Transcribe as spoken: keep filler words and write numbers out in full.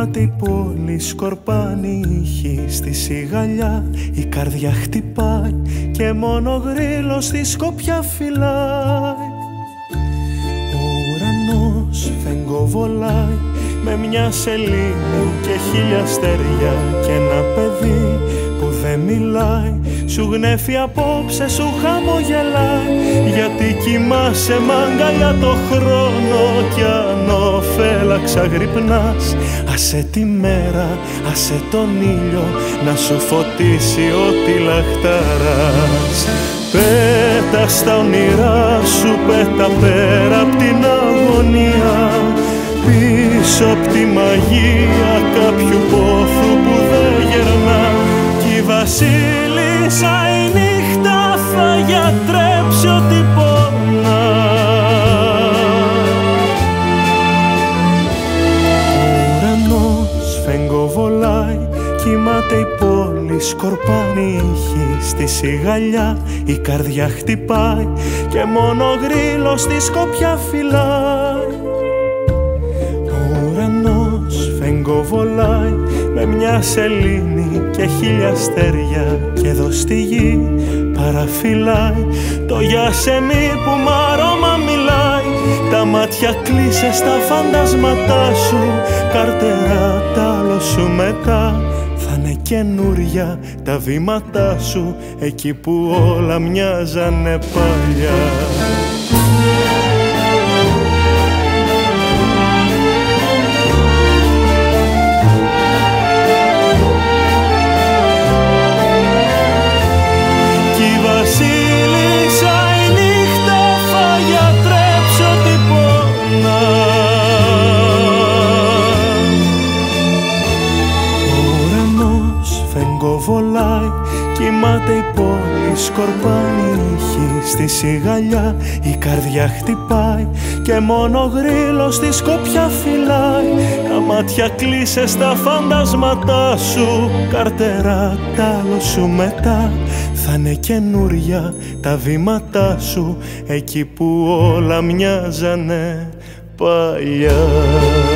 Κοιμάται η πόλη, σκορπάνει ήχη στη σιγαλιά. Η καρδιά χτυπάει και μόνο ο γρύλος στη σκοπιά φυλάει. Ο ουρανός φεγγοβολάει με μια σελήνη και χίλια αστέρια και ένα παιδί που δεν μιλάει. Σου γνέφει απόψε, σου χαμογελάει, γιατί κοιμάσαι μ' αγκαλιά το χρόνο κι ανώφελα ξαγρυπνάς. Άσε τη μέρα, άσε τον ήλιο να σου φωτίσει ό,τι λαχταράς. Πέτα στα όνειρά σου, πέτα πέρα απ' την αγωνία, πίσω απ' τη μαγεία κάποιου πόθου που δεν γερνά. Κι η βασίλισσα η νύχτα θα γιατρέψει ό,τι πονά. Ο ουρανός φεγγοβολάει, κοιμάται η πόλη, σκορπάνει ήχη στη σιγαλιά. Η καρδιά χτυπάει και μόνο ο γρύλος στη σκοπιά φυλάει. Ο ουρανός φεγγοβολάει με μια σελήνη και χίλια αστέρια, και εδώ στη γη παραφυλάει το γεια σε μη που μ' αρώμα μιλάει. Τα μάτια κλείσε στα φαντάσματά σου, καρτερά τ' άλλο σου μετά. Θα είναι καινούρια τα βήματά σου εκεί που όλα μοιάζανε παλιά. Φεγγοβολάει, κοιμάται η πόλη, σκορπάνει ήχη στη σιγαλιά. Η καρδιά χτυπάει και μόνο ο γρύλος στη σκοπιά φυλάει. Τα μάτια κλείσε στα φαντάσματά σου, καρτερά τ' άλλο σου μετά. Θα είναι καινούρια τα βήματά σου εκεί που όλα μοιάζανε παλιά.